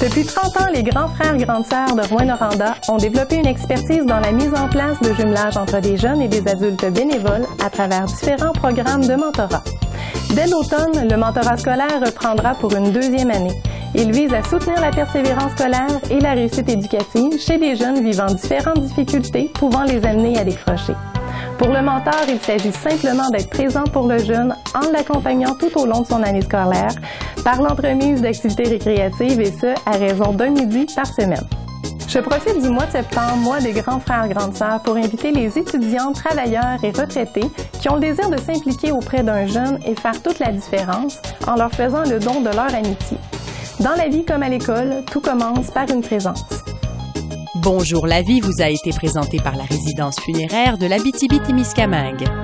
Depuis 30 ans, les grands frères et grandes sœurs de Rouyn-Noranda ont développé une expertise dans la mise en place de jumelage entre des jeunes et des adultes bénévoles à travers différents programmes de mentorat. Dès l'automne, le mentorat scolaire reprendra pour une deuxième année. Il vise à soutenir la persévérance scolaire et la réussite éducative chez des jeunes vivant différentes difficultés pouvant les amener à décrocher. Pour le mentor, il s'agit simplement d'être présent pour le jeune en l'accompagnant tout au long de son année scolaire par l'entremise d'activités récréatives et ce, à raison d'un midi par semaine. Je profite du mois de septembre, mois des grands frères et grandes sœurs, pour inviter les étudiants, travailleurs et retraités qui ont le désir de s'impliquer auprès d'un jeune et faire toute la différence en leur faisant le don de leur amitié. Dans la vie comme à l'école, tout commence par une présence. Bonjour la vie vous a été présenté par la résidence funéraire de l'Abitibi-Témiscamingue.